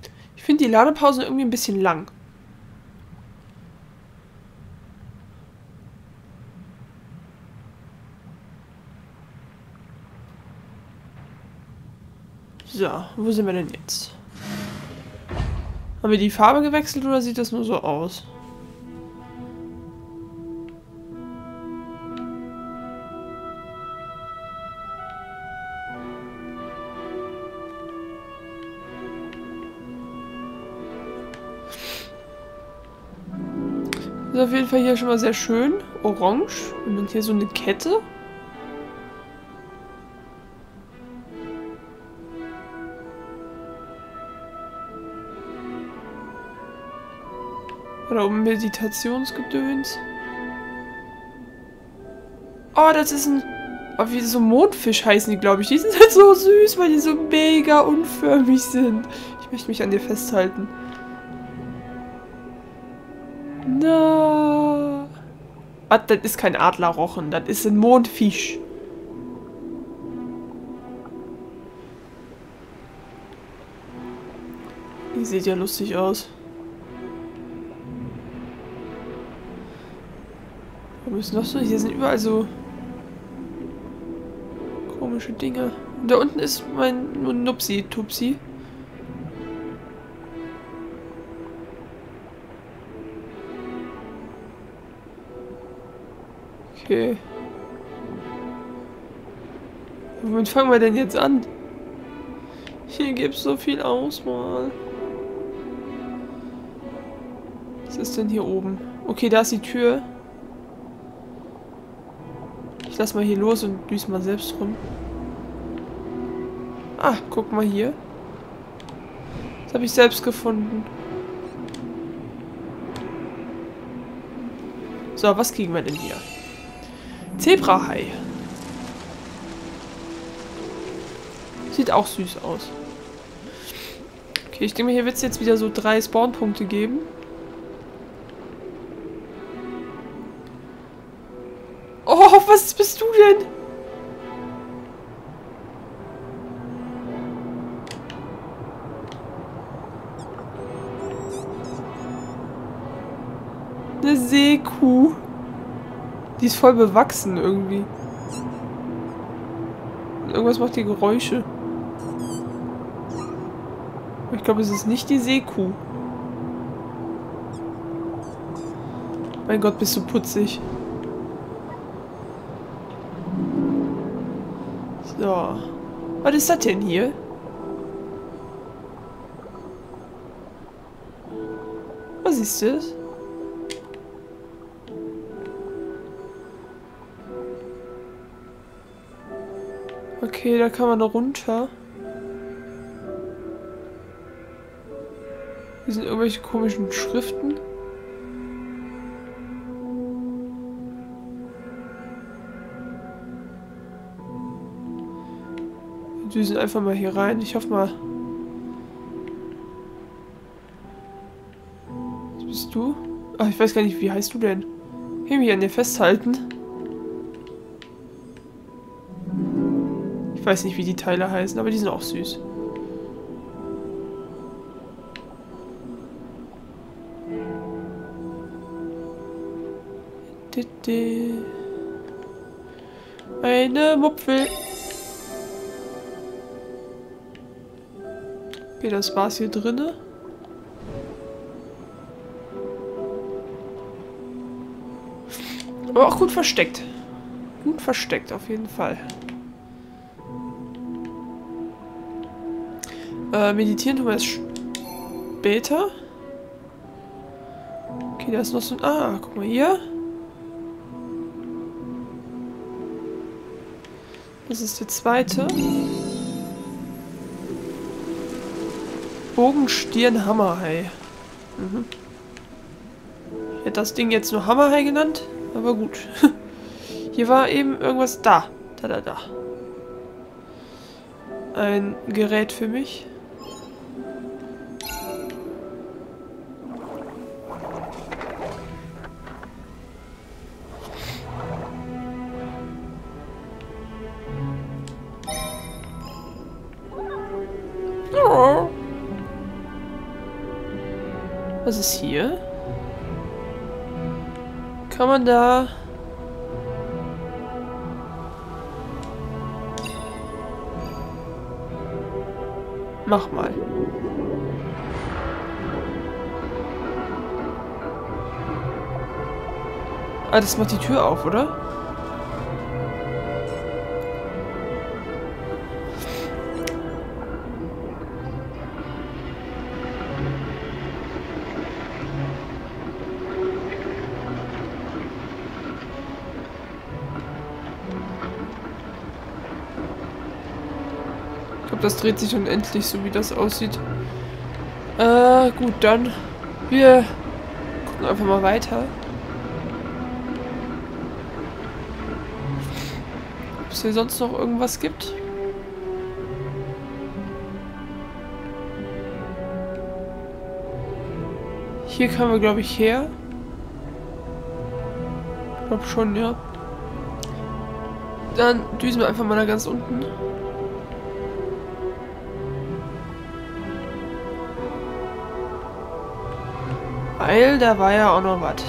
Ich finde die Ladepausen irgendwie ein bisschen lang. So, wo sind wir denn jetzt? Haben wir die Farbe gewechselt oder sieht das nur so aus? Ist auf jeden Fall hier schon mal sehr schön. Orange. Und dann hier so eine Kette. Oder oben Meditationsgedöns. Oh, das ist ein... Oh, wie so Mondfisch heißen die, glaube ich. Die sind halt so süß, weil die so mega unförmig sind. Ich möchte mich an dir festhalten. Na. Ah, das ist kein Adlerrochen. Das ist ein Mondfisch. Die sieht ja lustig aus. Warum ist noch so? Hier sind überall so komische Dinge. Und da unten ist mein Nupsi-Tupsi. Okay. Womit fangen wir denn jetzt an? Hier gibt es so viel Auswahl. Was ist denn hier oben? Okay, da ist die Tür. Ich lass mal hier los und düse mal selbst rum. Ah, guck mal hier. Das habe ich selbst gefunden. So, was kriegen wir denn hier? Zebrahai. Sieht auch süß aus. Okay, ich denke mal, hier wird es jetzt wieder so 3 Spawnpunkte geben. Oh, was bist du denn? Eine Seekuh. Die ist voll bewachsen irgendwie. Und irgendwas macht hier Geräusche. Ich glaube, es ist nicht die Seekuh. Mein Gott, bist du putzig. So. Was ist das denn hier? Was ist das? Okay, da kann man da runter. Hier sind irgendwelche komischen Schriften. Wir düsen einfach mal hier rein. Ich hoffe mal. Was bist du? Ach, ich weiß gar nicht, wie heißt du denn? Ich will mich an dir festhalten. Ich weiß nicht, wie die Teile heißen, aber die sind auch süß. Eine Mupfel. Okay, das war's hier drinne. Aber auch gut versteckt. Gut versteckt, auf jeden Fall. Meditieren tun wir erst später. Okay, da ist noch so ein... Ah, guck mal hier. Das ist der zweite. Bogenstirn Hammerhai. Mhm. Ich hätte das Ding jetzt nur Hammerhai genannt, aber gut. Hier war eben irgendwas da. Da. Ein Gerät für mich. Oh. Was ist hier? Kann man da... Mach mal. Ah, das macht die Tür auf, oder? Ich glaube, das dreht sich unendlich, so wie das aussieht. Gut, dann. Wir gucken einfach mal weiter. Ob es hier sonst noch irgendwas gibt? Hier kamen wir, glaube ich, her. Ich glaube schon, ja. Dann düsen wir einfach mal da ganz unten. Weil, da war ja auch noch was.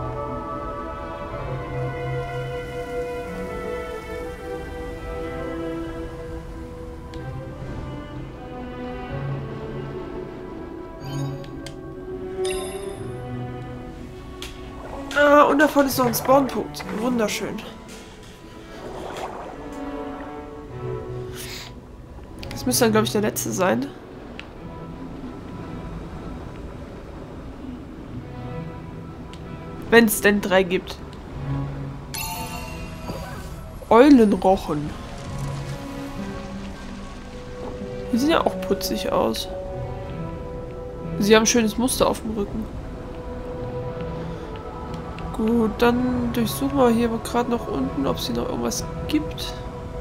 Ah, und davon ist noch ein Spawnpunkt. Wunderschön. Das müsste dann, glaube ich, der letzte sein. Wenn es denn 3 gibt. Eulenrochen. Die sehen ja auch putzig aus. Sie haben ein schönes Muster auf dem Rücken. Gut, dann durchsuchen wir hier gerade noch unten, ob es hier noch irgendwas gibt.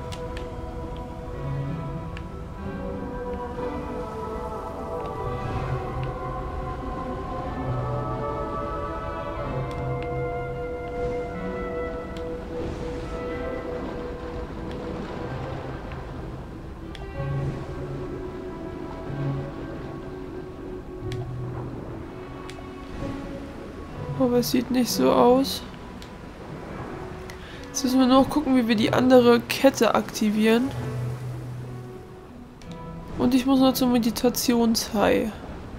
Aber es sieht nicht so aus. Jetzt müssen wir nur noch gucken, wie wir die andere Kette aktivieren. Und ich muss noch zum Meditationshai.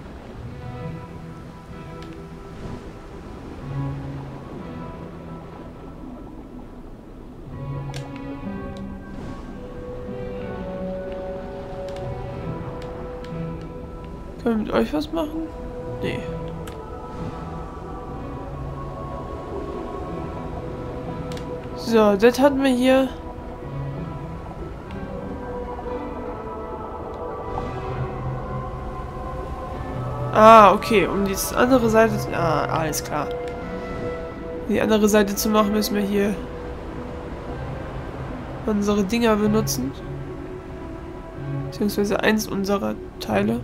Können wir mit euch was machen? Nee. So, das hatten wir hier. Ah, okay. Um die andere Seite... Ah, alles klar. Die andere Seite zu machen, müssen wir hier unsere Dinger benutzen. Beziehungsweise eins unserer Teile.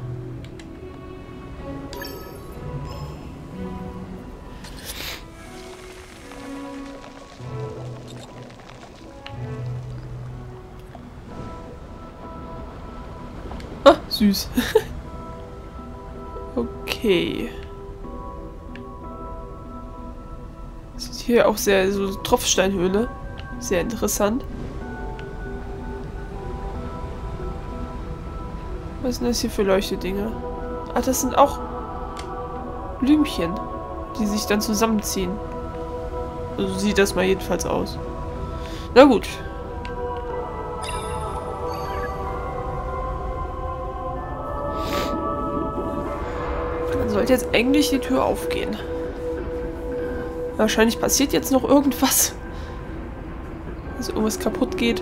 Ah, süß. Okay. Sieht hier auch sehr so Tropfsteinhöhle. Sehr interessant. Was sind das hier für Leuchtedinger? Ah, das sind auch Blümchen, die sich dann zusammenziehen. Also sieht das mal jedenfalls aus. Na gut. Dann sollte jetzt eigentlich die Tür aufgehen. Wahrscheinlich passiert jetzt noch irgendwas. Also irgendwas kaputt geht.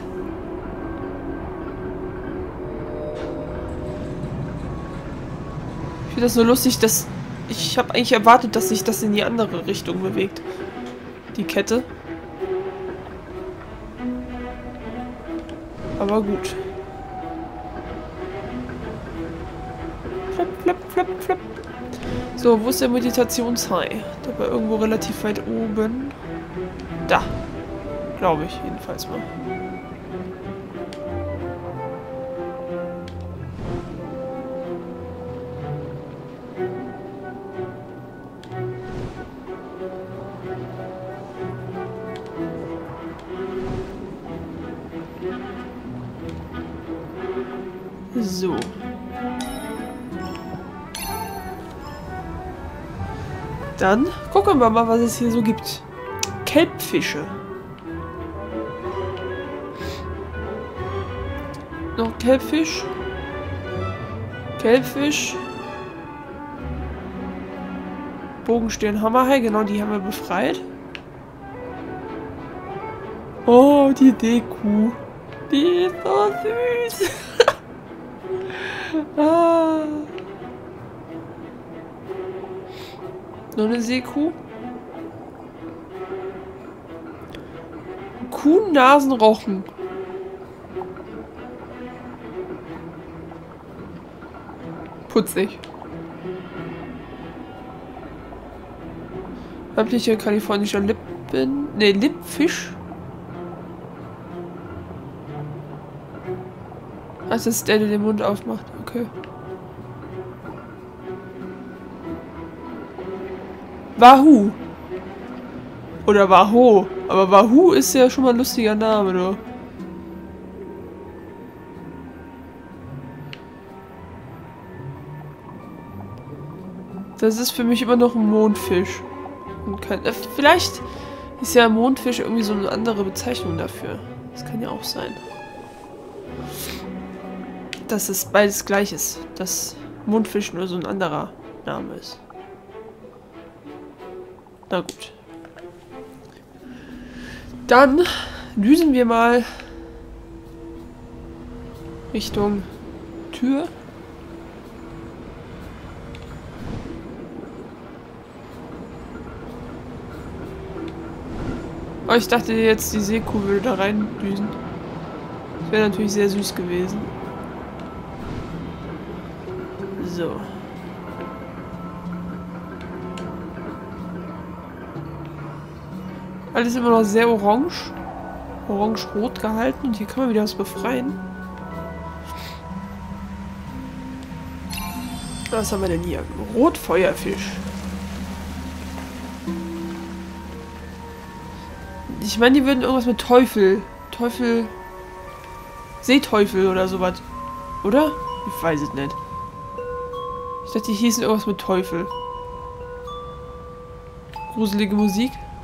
Ich finde das so lustig, dass... Ich habe eigentlich erwartet, dass sich das in die andere Richtung bewegt. Die Kette. Aber gut. Flip, flip, flip, flip. So, wo ist der Meditationshai? Der war irgendwo relativ weit oben. Da. Glaube ich jedenfalls mal. So. Dann gucken wir mal, was es hier so gibt. Kelbfische. Noch Kelbfisch. Kelbfisch. Bogenstirn Hammerhai, genau, die haben wir befreit. Oh, die Deku. Die ist so süß. Ah. Noch eine Seekuh. Kuhnasenrochen. Putzig. Weiblicher kalifornischer Lippen... Ne, Lippfisch. Das ist der den Mund aufmacht. Okay. Wahoo. Oder Wahoo. Aber Wahoo ist ja schon mal ein lustiger Name, oder? Das ist für mich immer noch ein Mondfisch. Und vielleicht ist ja Mondfisch irgendwie so eine andere Bezeichnung dafür. Das kann ja auch sein. Dass es beides gleich ist. Dass Mondfisch nur so ein anderer Name ist. Na gut. Dann düsen wir mal Richtung Tür. Oh, ich dachte jetzt, die Seekuh würde da rein düsen. Das wäre natürlich sehr süß gewesen. So. Alles immer noch sehr orange. Orange-rot gehalten. Und hier kann man wieder was befreien. Was haben wir denn hier? Rotfeuerfisch. Ich meine, die würden irgendwas mit Teufel. Seeteufel oder sowas. Oder? Ich weiß es nicht. Ich dachte, die hießen irgendwas mit Teufel. Gruselige Musik.